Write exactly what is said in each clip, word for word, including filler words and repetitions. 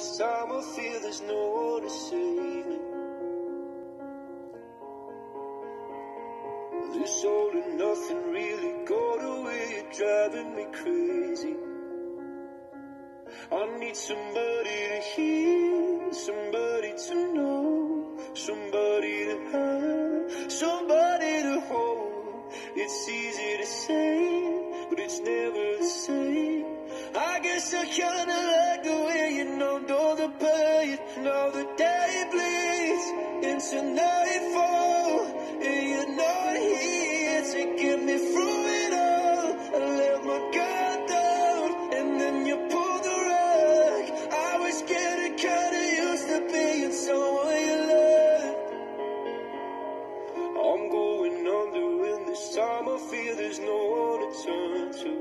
this time I feel there's no one to save me. This all and nothing really got away, you're driving me crazy. I need somebody to hear, somebody to know, somebody to have, somebody to hold. It's easy to say, but it's never the same. I guess I kinda like the way you numbed all the pain. Now the day bleeds into nightfall, and you're not here to get me through it all. I let my guard down, and then you pulled the rug. I was getting kinda used to being someone you loved. I'm going under, and this time I feel there's no one to turn to.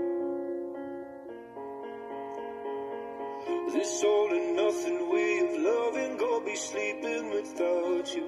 This all and nothing way of loving, gonna be sleeping without you.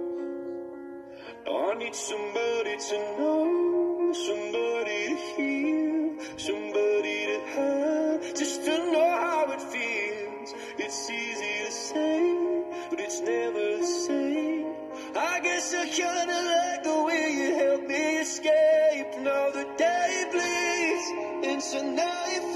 I need somebody to know, somebody to hear, somebody to have, just to know how it feels. It's easy to say, but it's never the same. I guess I kinda like the way you help me escape. Now the day bleeds into night.